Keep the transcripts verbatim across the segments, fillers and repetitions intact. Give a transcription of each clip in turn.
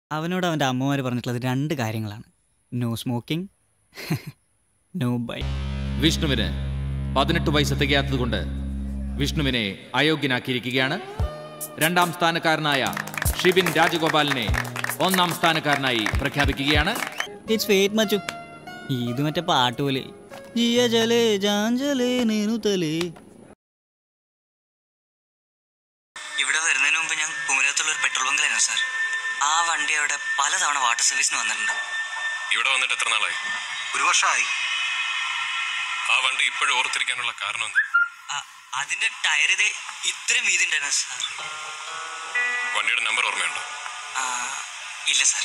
അവനോട് അവൻ്റെ അമ്മമാർ പറഞ്ഞിട്ടുള്ളത് രണ്ട് കാര്യങ്ങളാണ്. No smoking, no bye. വിഷ്ണുവിന് പതിനെട്ട് വയസ്സ് തികയാത്തത് കൊണ്ട് വിഷ്ണുവിനെ അയോഗ്യനാക്കിയിരിക്കുകയാണ്. രണ്ടാം സ്ഥാനക്കാരനായ ഷിബിൻ രാജഗോപാലിനെ ഒന്നാം സ്ഥാനക്കാരനായി പ്രഖ്യാപിക്കുകയാണ്. ഇറ്റ്സ് ഫേറ്റ് മച്ചു. ഇത് മറ്റേ പാട്ട് പോലെ ജിയ ജലേ ജാഞ്ചലേ നേനുതലേ. ഇവിടെ വരുന്നതിന് മുമ്പ് ഞാൻ കുമരകത്തുള്ള ഒരു പെട്രോൾ ബങ്കിലായിരുന്നു സാർ. ആ വണ്ടി അവിടെ പലതവണ വാട്ടർ സർവീസിന് വന്നിട്ടുണ്ട്. ഇവിടെ വന്നിട്ട് എത്ര നാളായി? ഒരു വർഷമായി. ആ വണ്ടി ഇപ്പോഴും ഓർത്തിരിക്കാനുള്ള കാരണം എന്താ? അതിന്റെ ടയർ ഇതേ ഇത്രയും വീതി ഉണ്ടായിരുന്നു സാർ. വണ്ടിയുടെ നമ്പർ ഓർമ്മയുണ്ടോ? ഇല്ല സാർ.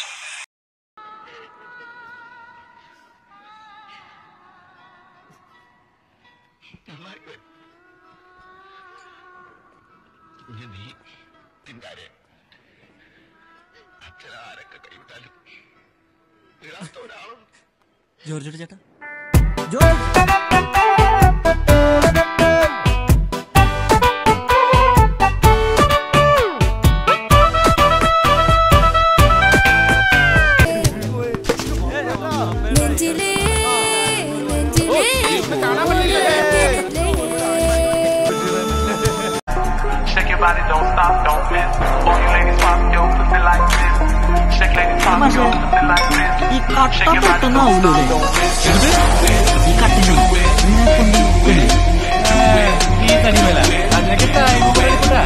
ജോർജ് ചേട്ടാ, Body don't stop, don't miss. All you ladies pop your pussy like this. Shake ladies pop your pussy like this. Shake your body don't stop, don't miss. ഈ കട്ടിന് ഈ തടിമല അതിനൊക്കെ time കൊടുക്കട്ടാ.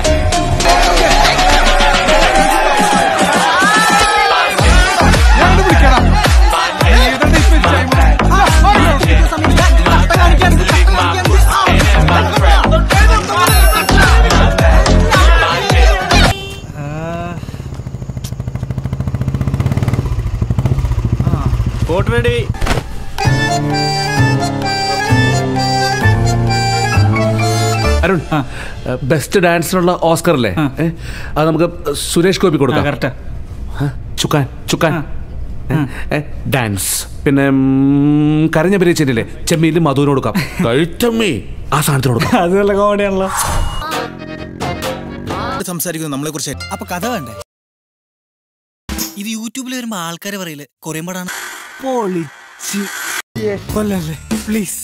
ഞാൻ വിളിക്കണം. ഏതാണ് ഇപ്പോ ടൈം? ആ okay സമയം കട്ട കാണിക്കാൻ കോട്ട് റെഡി. അരുൺ, ബെസ്റ്റ് ഡാൻസിനുള്ള ഓസ്കർ അല്ലേ? അത് നമുക്ക് സുരേഷ് ഗോപി കൊടുക്കാം. കറക്റ്റ്. ചുക്കാൻ ചുക്കാൻ ഡാൻസ്. പിന്നെ കരഞ്ഞ പെരിയച്ചേരില്ലേ, ചെമ്മീല് മധുവിന് കൊടുക്കാം. കഴിച്ചമ്മേ ആ സാധനത്തിന് കൊടുക്കാം. അത് നല്ല കോമഡിയാണല്ലോ. സംസാരിക്കുന്നു നമ്മളെ കുറിച്ച്. അപ്പൊ കഥ വേണ്ടേ? ഇത് യൂട്യൂബിൽ വരുമ്പോ ആൾക്കാര് പറയില്ലേ കൊറേ പടാണ്. പ്ലീസ്.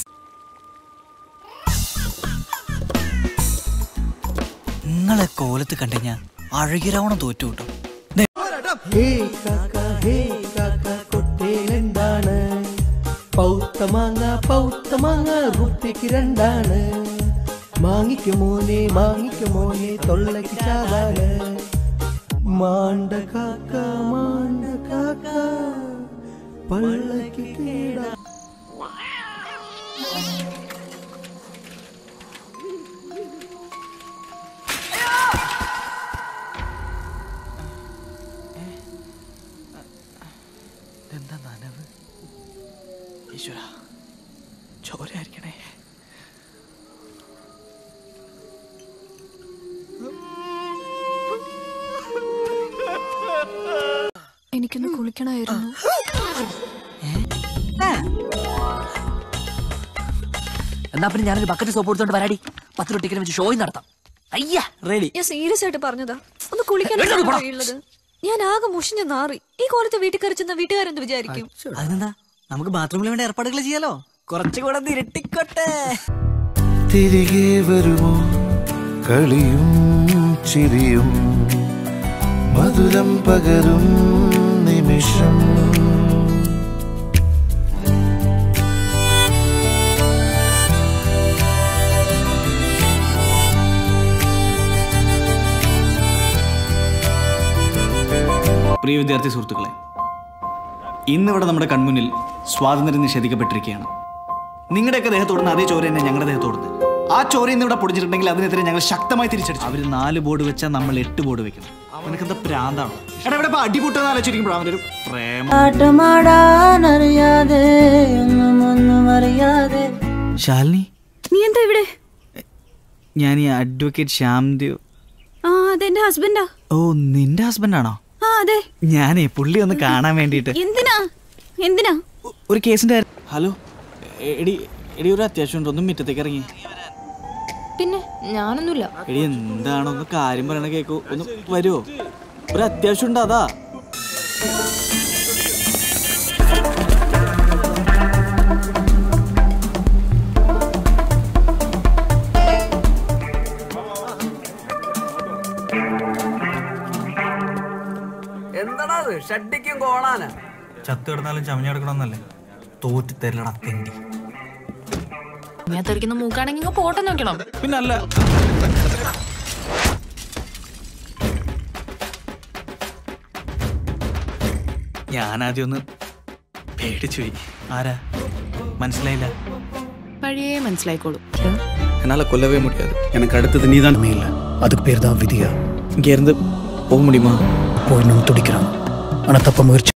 നിങ്ങളെ കോലത്ത് കണ്ടുകഴിഞ്ഞാ അഴകിരാവണം തോറ്റു കിട്ടും. എന്താണ് പൗത്ത മാങ്ങ പൗത്ത മാങ്ങ റുപ്യക്ക് രണ്ടാണ്. മാങ്ങിക്ക് മോനെ മാങ്ങിക്ക് മോനെ തൊള്ളക്ക് ചാവാണ്. മാണ്ട കാക്ക മാണ്ട കാക്ക പള്ളക്ക് കേടാ. എന്താ നനവ്? ഈശ്വര, ചോരയായിരിക്കണേ. എനിക്കൊന്ന് കുളിക്കണമായിരുന്നു. എന്നാ പിന്നെ ഞാനൊരു ബക്കറ്റ് സോപ്പ് എടുത്തോണ്ട് വരാടി. പത്ത് ടിക്കറ്റ് വെച്ച് ഷോയും നടത്താം. അയ്യാ റെഡി. ഞാൻ സീരിയസ് ആയിട്ട് പറഞ്ഞതാ. ഒന്ന് കുളിക്കാനുള്ളത്. ഞാൻ ആകെ മുഷിഞ്ഞ നാറി. ഈ കോലത്തെ വീട്ടിൽ കറിച്ചെന്ന വീട്ടുകാരെന്ത് വിചാരിക്കും? അതിനെന്താ, നമുക്ക് ബാത്റൂമിൽ വേണ്ട ഏർപ്പാടുകൾ ചെയ്യാലോ. കുറച്ചുകൂടെ ഇരട്ടിക്കോട്ടെ. തിരികെ വരുമോ കളിയും ചിരിയും മധുരം പകരും നിമിഷം. പ്രിയ വിദ്യാർത്ഥി സുഹൃത്തുക്കളെ, ഇന്നിവിടെ നമ്മുടെ കൺമുന്നിൽ സ്വാതന്ത്ര്യം നിഷേധിക്കപ്പെട്ടിരിക്കുകയാണ്. നിങ്ങളുടെയൊക്കെ ദേഹത്തോടുന്ന അതേ ചോര തന്നെ ഞങ്ങളുടെ ദേഹത്തോടുന്നത്. ആ ചോര ഇന്നിവിടെ പൊടിച്ചിട്ടുണ്ടെങ്കിൽ അതിനെതിരെ ഞങ്ങൾ ശക്തമായി തിരിച്ചടിച്ചു. അവർ നാല് ബോർഡ് വെച്ചാൽ നമ്മൾ എട്ട് ബോർഡ് വെക്കണം. നിനക്കെന്താ പ്രാന്താണോ? എടാ ഇവിടെ അടിപൊട്ടെന്ന് ആലോചിച്ചിരിക്കുമ്പോൾ അവനൊരു പ്രേമം. ശാലിനി, നീ എന്താ ഇവിടെ? ഞാൻ ഈ അഡ്വക്കേറ്റ് ശ്യാംദേവ്. ആ അതെന്റെ ഹസ്ബൻഡാ. ഓ, നിന്റെ ഹസ്ബൻഡാണോ? ആ അതെ. ഞാനേ പുള്ളി ഒന്ന് കാണാൻ വേണ്ടിട്ട്. എന്തിനാ എന്തിനാ? ഒരു കേസിന്റെ. ഹലോ എടി എടി ഒരു അത്യാവശ്യം ഉണ്ടോ? ഒന്ന് മുറ്റത്തേക്ക് ഇറങ്ങി. പിന്നെ ഞാനൊന്നുമില്ല. എടി എന്താണോ ഒന്ന് കാര്യം പറയണ കേക്കോ, ഒന്ന് വരുമോ? ഒരു അത്യാവശ്യം ഉണ്ട്, അതാ. എന്താടാ ഷഡ്ഡിക്കും കോണാന ചത്ത് കിടന്നാലും ചമഞ്ഞെടുക്കണമെന്നല്ലേ തോറ്റ് തരലടാ തെണ്ടി. ഞാൻ തെറിക്കുന്ന മൂക്കാണെങ്കിൽ പോട്ടെ നോക്കണം. പിന്നല്ല ഞാനാദ്യം ഒന്ന് പേടിച്ചു പോയി. ആരാ മനസ്സിലായില്ല? പഴയ മനസ്സിലായിക്കോളൂ. என்னால் கொல்லவே முடியாது. எனக்கு அடுத்தது நீ தான் இல்லை, அதுக்கு பேர் தான் விதியா. இங்கேருந்து போக முடியுமா? போயிடணும்னு துடிக்கிறான், ஆனால் தப்ப முயற்சி